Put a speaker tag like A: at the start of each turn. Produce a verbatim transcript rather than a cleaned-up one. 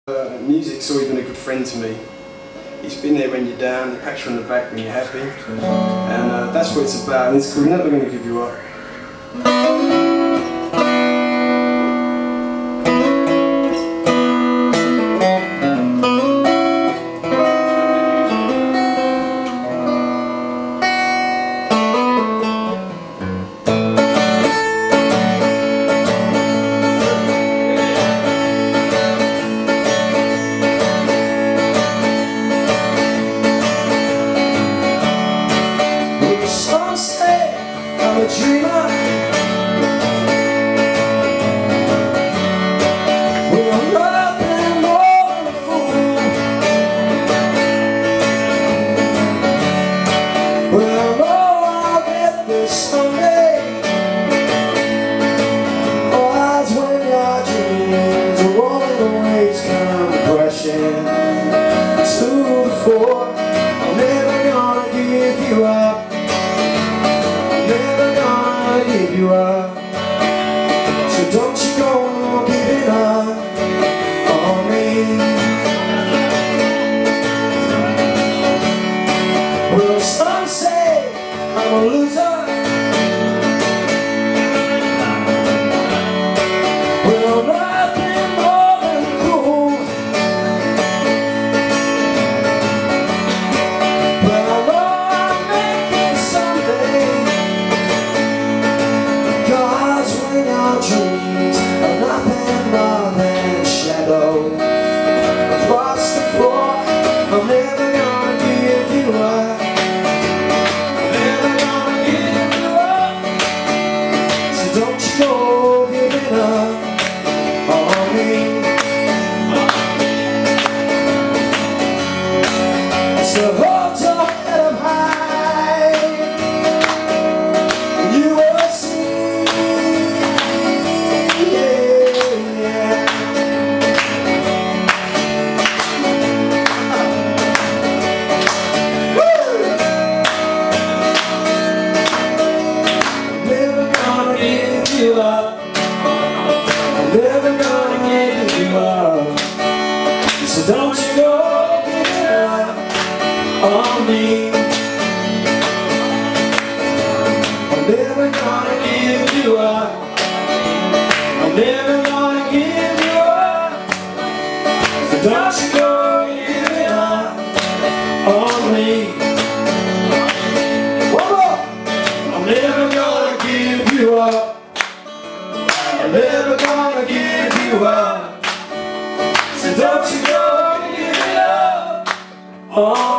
A: Uh, music's always been a good friend to me. He's been there when you're down, he pats you on the back when you're happy, and uh, that's what it's about, and it's called Never Gonna Give You Up.
B: Some say I'm a dreamer. Well, I'm nothing more than a fool. Well, I know I'll get this someday. Oh, that's when your dreams are rolling away, come crashing to the floor. I'm never gonna give you up. Never gonna give you up. So don't you go giving up on me. Well, some say I'm a loser. Well, I'm nothing more than cool. But I know I'll make it someday. Your dreams are nothing more than a shadow across the floor. I'm never gonna give you up. I'm never gonna give you up. So don't you go giving up on me. So hold your head up high, you will see. You up. I'm never gonna give you up. So don't you go giving up on me. I'm never gonna give you up. I'm never gonna give you up. So don't you go giving up on me. One more. I'm never gonna give you up. I'm never gonna give you up. So don't you go give it up. Oh.